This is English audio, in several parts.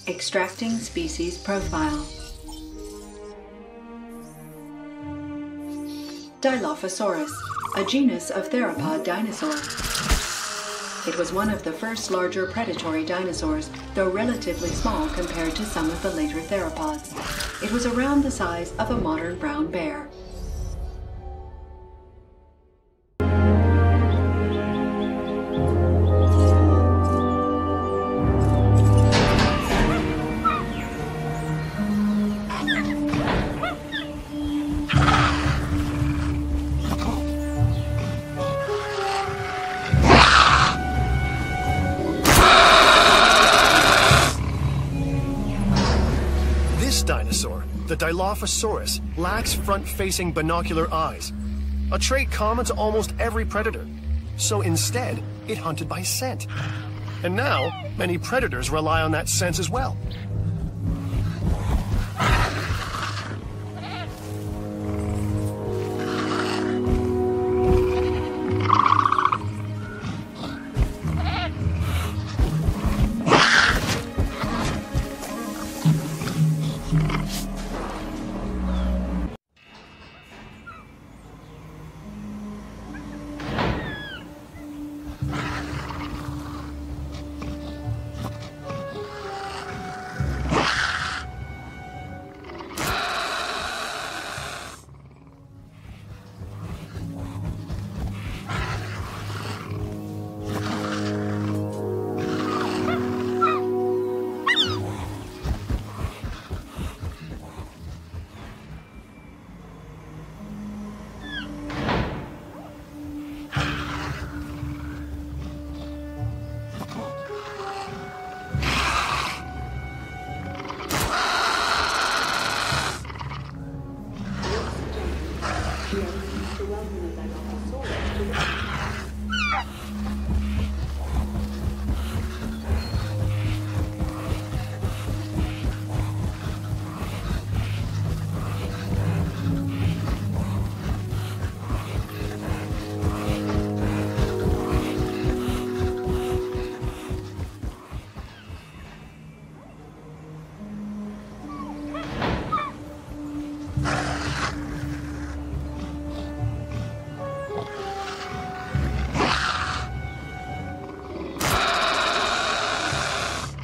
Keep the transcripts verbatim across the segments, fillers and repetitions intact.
Extracting species profile. Dilophosaurus, a genus of theropod dinosaur. It was one of the first larger predatory dinosaurs, though relatively small compared to some of the later theropods. It was around the size of a modern brown bear. Dinosaur, the Dilophosaurus, lacks front-facing binocular eyes, a trait common to almost every predator. So instead, it hunted by scent. And now, many predators rely on that sense as well.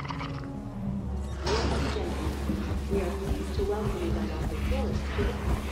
We are pleased to welcome you, Dilophosaurus, to the park.